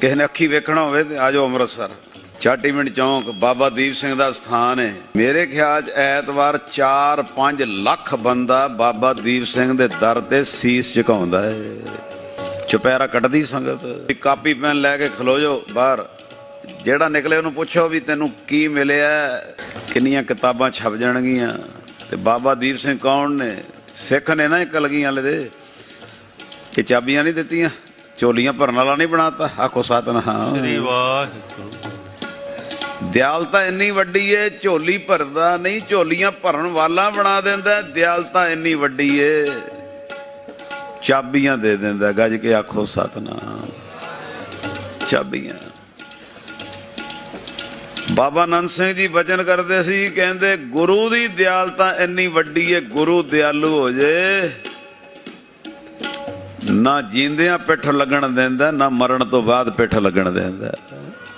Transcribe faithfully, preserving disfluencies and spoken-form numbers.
किसी ने अखी वेखना होवे ते आ जाओ अमृतसर चाटीमिंट चौंक बाबा दीप सिंह दा स्थान है। मेरे ख्याल च ऐतवार चार पांच लख बंदा बाबा दीप सिंह दे दर ते सीस झुकाउंदा है। चुपैरा कटदी संगत। कापी पैन लैके खलो जाओ बाहर, जेड़ा निकले उन्होंने पुछो भी तेनू की मिलिया, किन्नियां किताबां छप जाणगियां ते बाबा दीप सिंह कौन ने। सिख ने ना कलगियां वाले दे कि चाबियां नहीं दित्तियां, झोलियां भरन वाला नहीं बनाता। आखो सतनाम। दयालता इन्नी वड्डी है, झोली भरदा नहीं, झोलियां भरन वाला बना देंदा। दयालता इन्नी वड्डी है, चाबियां दे देंदा। गज के आखो सतनाम। चाबियां। बाबा नंद सिंह जी बचन करते सी, कहते गुरु दी दयालता इन्नी वड्डी है, गुरु दयालु हो जाए ना जींदियां पिठ लगन देंदा, ना मरण तो बाद पिठ लगन देंदा।